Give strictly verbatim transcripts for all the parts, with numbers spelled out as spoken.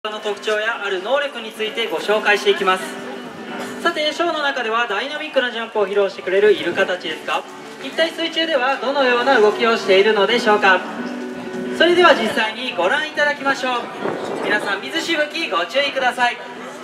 の特徴やある能力についてご紹介していきます。さて、ショーの中ではダイナミックなジャンプを披露してくれるイルカたちですが、一体水中ではどのような動きをしているのでしょうか。それでは実際にご覧いただきましょう。皆さん、水しぶきご注意ください。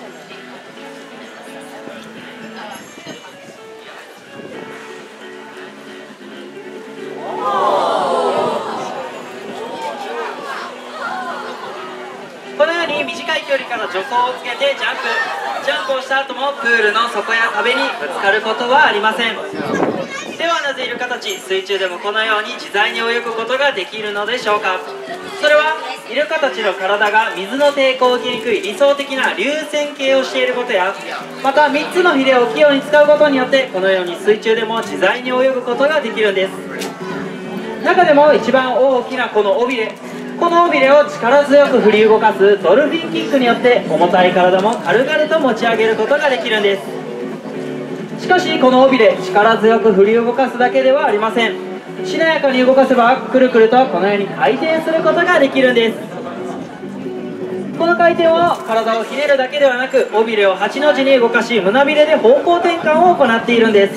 このように短い距離から助走をつけてジャンプジャンプをした後もプールの底や壁にぶつかることはありません。ではなぜイルカたち水中でもこのように自在に泳ぐことができるのでしょうか。それはイルカたちの体が水の抵抗を受けにくい理想的な流線形をしていることや、またみっつのヒレを器用に使うことによってこのように水中でも自在に泳ぐことができるんです。中でも一番大きなこの尾びれ、この尾びれを力強く振り動かすドルフィンキックによって重たい体も軽々と持ち上げることができるんです。しかしこの尾びれ、力強く振り動かすだけではありません。しなやかに動かせばくるくるとこのように回転することができるんです。この回転を体をひねるだけではなく、尾びれをはちの字に動かし胸びれで方向転換を行っているんです。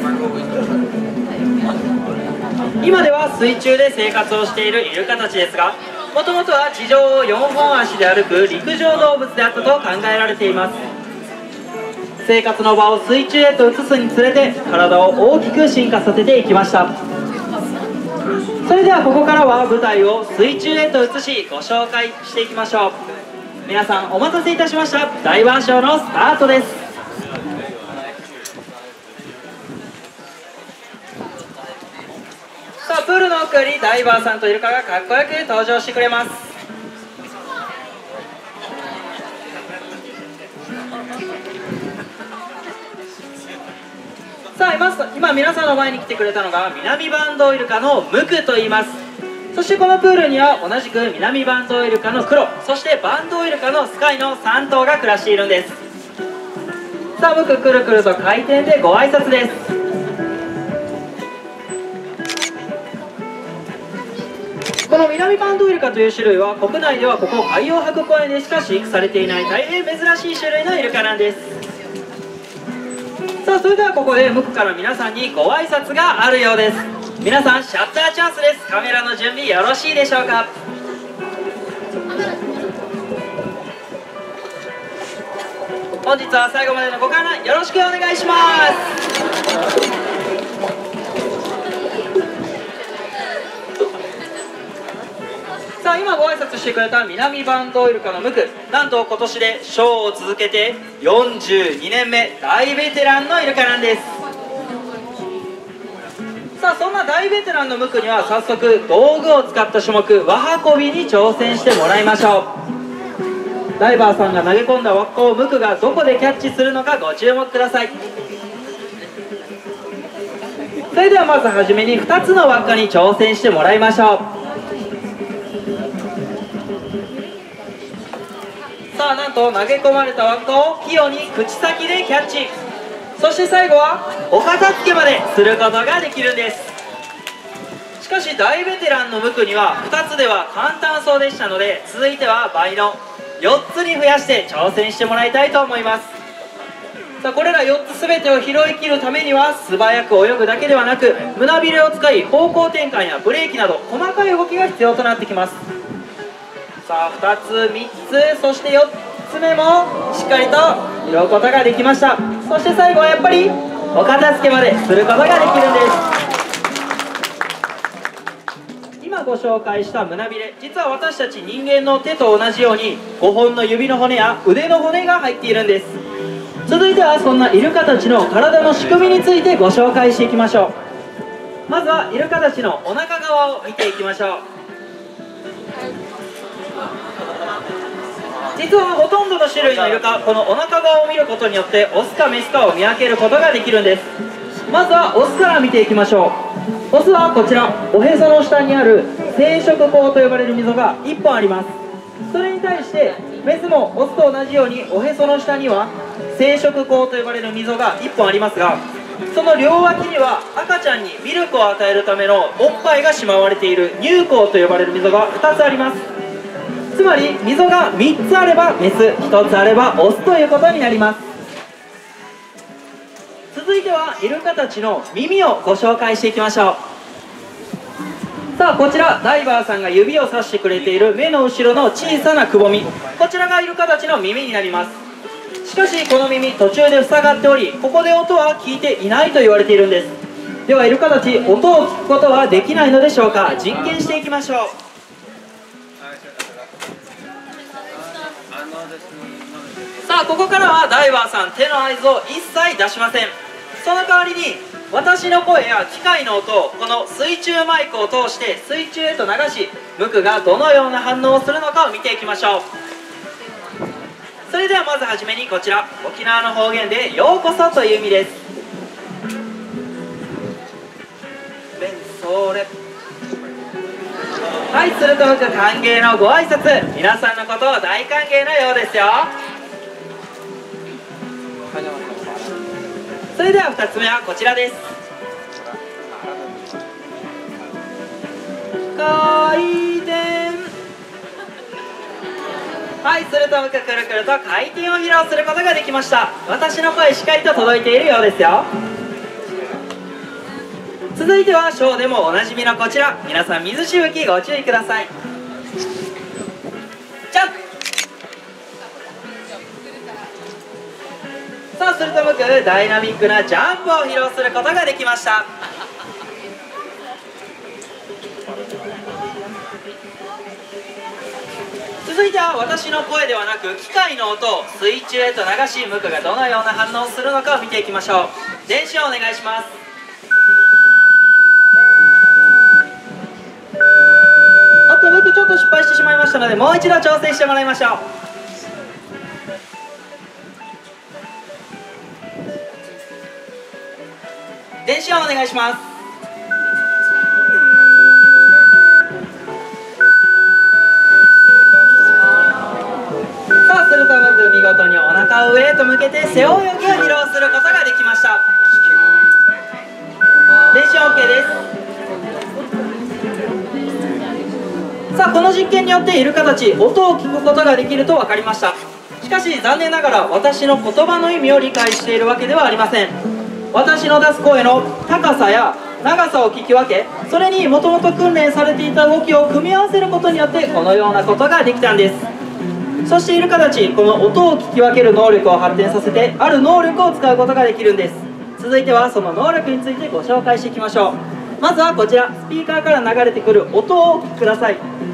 今では水中で生活をしているイルカたちですが、もともとは地上をよんほん足で歩く陸上動物であったと考えられています。生活の場を水中へと移すにつれて体を大きく進化させていきました。それではここからは舞台を水中へと移しご紹介していきましょう。皆さんお待たせいたしました。ダイバーショーのスタートです。さあ、プールの奥よりダイバーさんとイルカがかっこよく登場してくれます。さあ 今, 今皆さんの前に来てくれたのが南バンドウイルカのムクと言います。そしてこのプールには同じく南バンドウイルカのクロ、そしてバンドウイルカのスカイのさん頭が暮らしているんです。さあ、ムクくるくると回転でご挨拶です。この南バンドウイルカという種類は国内ではここ海洋博公園でしか飼育されていない大変珍しい種類のイルカなんです。さあ、それではここでムクから皆さんにご挨拶があるようです。皆さん、シャッターチャンスです。カメラの準備よろしいでしょうか。本日は最後までのご観覧よろしくお願いします。さあ、今ご挨拶してくれた南バンドウイルカのムク、なんと今年でショーを続けてよんじゅうにねんめ、大ベテランのイルカなんです。さあ、そんな大ベテランのムクには早速道具を使った種目輪運びに挑戦してもらいましょう。ダイバーさんが投げ込んだ輪っかをムクがどこでキャッチするのかご注目ください。それではまずはじめにふたつの輪っかに挑戦してもらいましょう。さあ、なんと投げ込まれた輪っかを器用に口先でキャッチ、そして最後はお片付けまですることができるんです。しかし大ベテランのムクにはふたつでは簡単そうでしたので、続いては倍のよっつに増やして挑戦してもらいたいと思います。さあ、これらよっつ全てを拾い切るためには素早く泳ぐだけではなく、胸びれを使い方向転換やブレーキなど細かい動きが必要となってきます。さあ、ふたつみっつ、そしてよっつめもしっかりと拾うことができました。そして最後はやっぱりお片付けまですることができるんです。今ご紹介した胸びれ、実は私たち人間の手と同じようにごほんの指の骨や腕の骨が入っているんです。続いてはそんなイルカたちの体の仕組みについてご紹介していきましょう。まずはイルカたちのお腹側を見ていきましょう。実はほとんどの種類のイルカ、このお腹側を見ることによってオスかメスかを見分けることができるんです。まずはオスから見ていきましょう。オスはこちら、おへその下にある生殖孔と呼ばれる溝がいっぽんあります。それに対してメスもオスと同じようにおへその下には生殖孔と呼ばれる溝がいっぽんありますが、その両脇には赤ちゃんにミルクを与えるためのおっぱいがしまわれている乳孔と呼ばれる溝がふたつあります。 つまり溝がみっつあればメス、ひとつあればオスということになります。続いてはイルカたちの耳をご紹介していきましょう。さあこちらダイバーさんが指をさしてくれている目の後ろの小さなくぼみ、こちらがイルカたちの耳になります。しかしこの耳途中で塞がっており、ここで音は聞いていないと言われているんです。ではイルカたち音を聞くことはできないのでしょうか。実験していきましょう。さあここからはダイバーさん手の合図を一切出しません。その代わりに私の声や機械の音をこの水中マイクを通して水中へと流し、ムクがどのような反応をするのかを見ていきましょう。それではまずはじめにこちら沖縄の方言でようこそという意味です。ベンソーレ。はい、するとムク歓迎のご挨拶、皆さんのことを大歓迎のようですよ。それではふたつめはこちらです。回転。はい、するとムクくるくると回転を披露することができました。私の声しっかりと届いているようですよ。続いてはショーでもおなじみのこちら、皆さん水しぶきご注意ください。じゃん。さあするとムクダイナミックなジャンプを披露することができました。続いては私の声ではなく機械の音を水中へと流し、ムクがどのような反応をするのかを見ていきましょう。練習をお願いします。おっとムクちょっと失敗してしまいましたので、もう一度挑戦してもらいましょう。練習をお願いします。さあするとムク見事にお腹を上へと向けて背泳ぎを披露することができました。練習 オーケー です。さあこの実験によってイルカたち音を聞くことができると分かりました。しかし残念ながら私の言葉の意味を理解しているわけではありません。私の出す声の高さや長さを聞き分け、それにもともと訓練されていた動きを組み合わせることによってこのようなことができたんです。そしてイルカたちこの音を聞き分ける能力を発展させてある能力を使うことができるんです。続いてはその能力についてご紹介していきましょう。まずはこちらスピーカーから流れてくる音をお聞きください。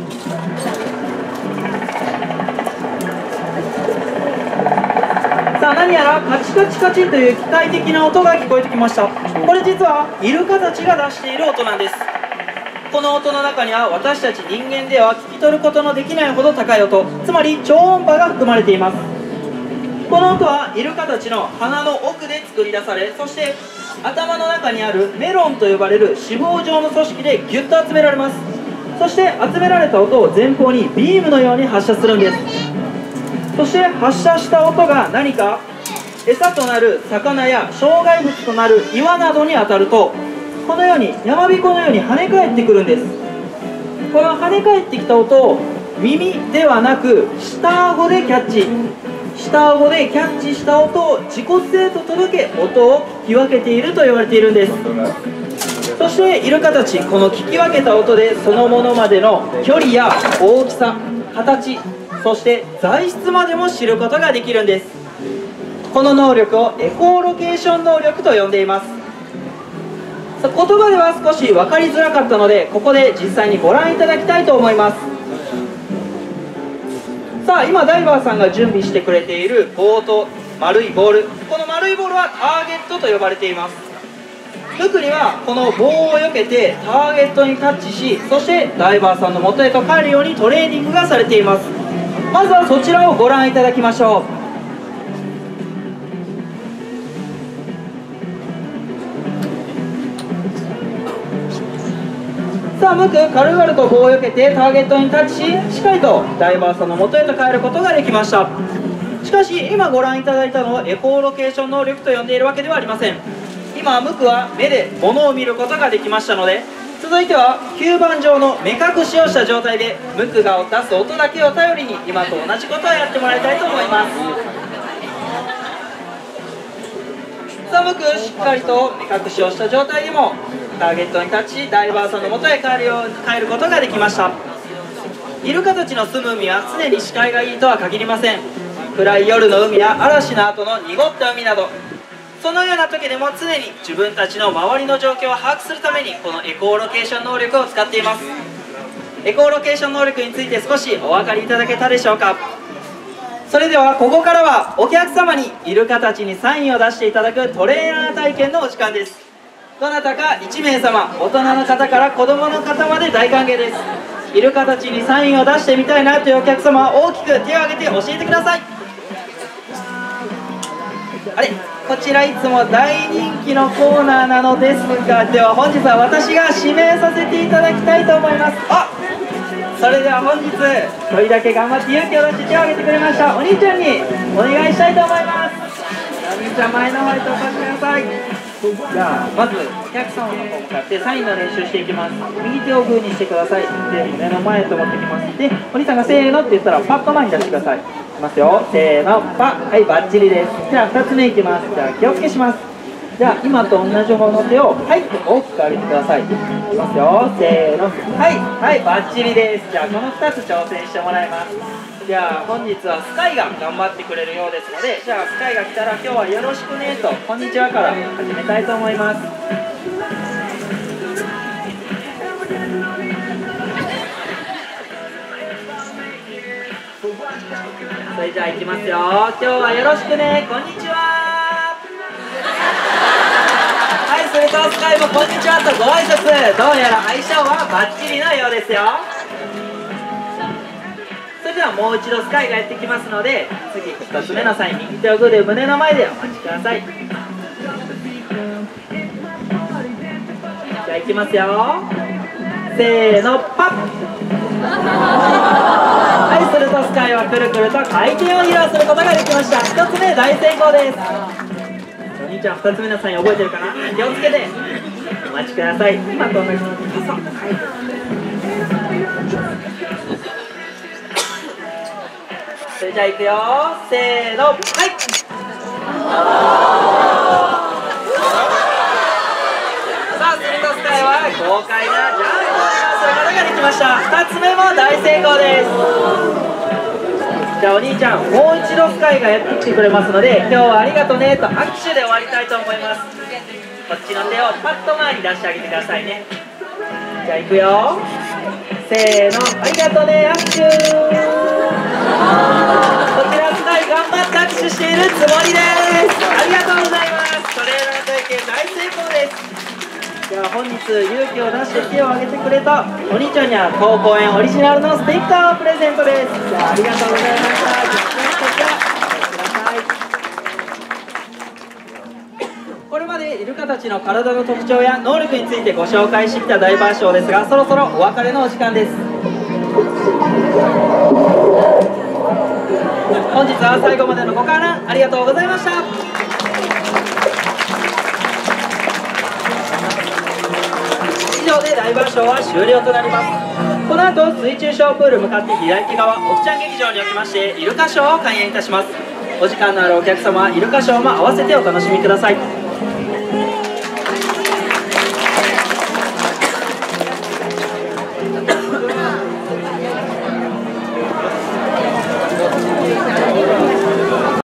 さあ何やらカチカチカチという機械的な音が聞こえてきました。これ実はイルカたちが出している音なんです。この音の中には私たち人間では聞き取ることのできないほど高い音、つまり超音波が含まれています。この音はイルカたちの鼻の奥で作り出され、そして頭の中にあるメロンと呼ばれる脂肪状の組織でギュッと集められます。そして集められた音を前方にビームのように発射するんです。そして発射した音が何か餌となる魚や障害物となる岩などに当たると、このように山彦のように跳ね返ってくるんです。この跳ね返ってきた音を耳ではなく下顎でキャッチ、下顎でキャッチした音を自骨へと届け音を聞き分けていると言われているんです。そしてイルカたちこの聞き分けた音でそのものまでの距離や大きさ、形、そして材質までも知ることができるんです。この能力をエコーロケーション能力と呼んでいます。言葉では少し分かりづらかったので、ここで実際にご覧いただきたいと思います。さあ今ダイバーさんが準備してくれている棒と丸いボール、この丸いボールはターゲットと呼ばれています。ムクにはこの棒を避けてターゲットにタッチし、そしてダイバーさんの元へと帰るようにトレーニングがされています。まずはそちらをご覧いただきましょう。さあムク軽々と棒を避けてターゲットにタッチし、しっかりとダイバーさんの元へと帰ることができました。しかし今ご覧いただいたのをエコーロケーション能力と呼んでいるわけではありません。今ムクは目で物を見ることができましたので、 続いては吸盤状の目隠しをした状態でムクが出す音だけを頼りに今と同じことをやってもらいたいと思います。さあムク、しっかりと目隠しをした状態でもターゲットに立ちダイバーさんの元へ帰るよう帰ることができました。イルカたちの住む海は常に視界がいいとは限りません。暗い夜の海や嵐の後の濁った海など、そのような時でも常に自分たちの周りの状況を把握するためにこのエコーロケーション能力を使っています。エコーロケーション能力について少しお分かりいただけたでしょうか。それではここからはお客様にイルカたちにサインを出していただくトレーナー体験のお時間です。どなたかいちめいさま、大人の方から子供の方まで大歓迎です。イルカたちにサインを出してみたいなというお客様は大きく手を挙げて教えてください。あれ、こちらいつも大人気のコーナーなのですが、では本日は私が指名させていただきたいと思います。あ、それでは本日一人だけ頑張って勇気を出して手を挙げてくれましたお兄ちゃんにお願いしたいと思います。お兄ちゃん前の方へとお越しください。じゃあまずお客様の方向かってサインの練習していきます。右手をグーにしてください。で目の前へと持ってきます。でお兄さんがせーのって言ったらパッと前に出してください。いきますよ、せーの、パッ。はい、バッチリです。じゃあふたつめいきます。じゃあ気をつけします。じゃあ今と同じ方の手をはいって大きく上げてください。いきますよ、せーの、はいはいバッチリです。じゃあこのふたつ挑戦してもらいます。じゃあ本日はスカイが頑張ってくれるようですので、じゃあスカイが来たら今日はよろしくねとこんにちはから始めたいと思います。それじゃあいきますよ。今日はよろしくね、こんにちは。はい、それとスカイもこんにちはとご挨拶。どうやら相性はバッチリのようですよ。それではもう一度スカイがやってきますので、次ふたつめのサイン、右手をグーで胸の前でお待ちください。じゃあいきますよ、せーの、パッ。はい、するとスカイはくるくると回転を披露することができました。ひとつめ大成功です。お兄ちゃんふたつめのサイン覚えてるかな。気をつけてお待ちください。今と同じにパソッ。それじゃあいくよ、せーの、はい。さあするとスカイは豪快なジャンプをすることができました。ふたつめも大成功です。じゃあお兄ちゃんもう一度スカイがやってきてくれますので、今日はありがとうねと握手で終わりたいと思います。こっちの手をパッと前に出してあげてくださいね。じゃあいくよ、せーの、ありがとうね、握手。こちらスカイ頑張って握手しているつもりです。ありがとうございます。トレーナー体験大成功です。じゃあ本日勇気を出して手を挙げてくれたお兄ちゃんには当公演オリジナルのステッカーをプレゼントです。じゃあありがとうございました。じゃあこちらお待ちください。これまでイルカたちの体の特徴や能力についてご紹介してきたダイバーショーですが、そろそろお別れのお時間です。本日は最後までのご観覧ありがとうございました。以上でダイバーショーは終了となります。この後水中ショープール向かって左手側オキちゃん劇場におきましてイルカショーを開演いたします。お時間のあるお客様はイルカショーも合わせてお楽しみください。